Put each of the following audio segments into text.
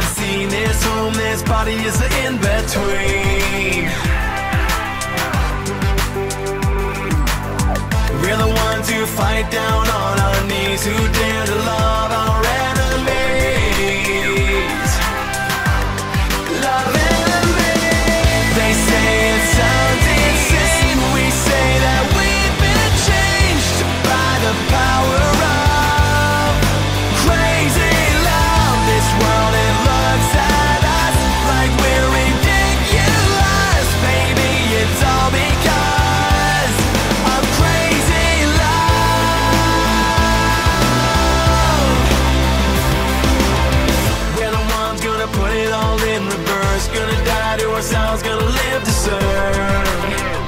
seen this home, this body is the in-between. We're the ones who fight down on our knees, who dare to love our enemies. Love enemies. They say it sounds insane. We say that we've been changed by the power of crazy love. This world, it looks at us like we're ridiculous. Baby, it's all because of crazy love. We're the ones gonna put it all in reverse, gonna die to ourselves, gonna live to serve.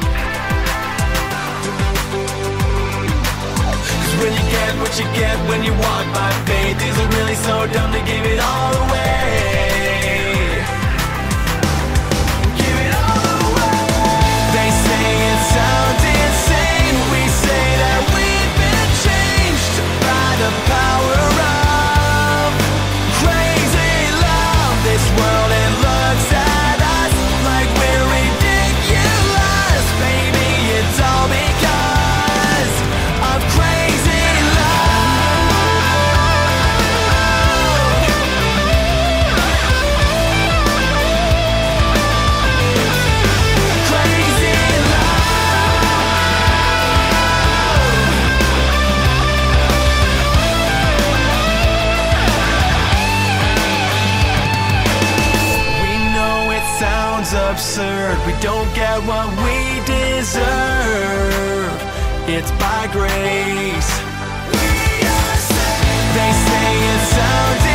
Cause when you get what you get when you walk by faith, is it really so dumb to give it all away? Give it all away. They say it sounds insane. We say that we've been changed by the power of crazy love. This world, it looks at us like we're ridiculous. Baby, it's all because of crazy love. Crazy We know it sounds absurd. We don't get what we deserve. It's by grace. They say it sounds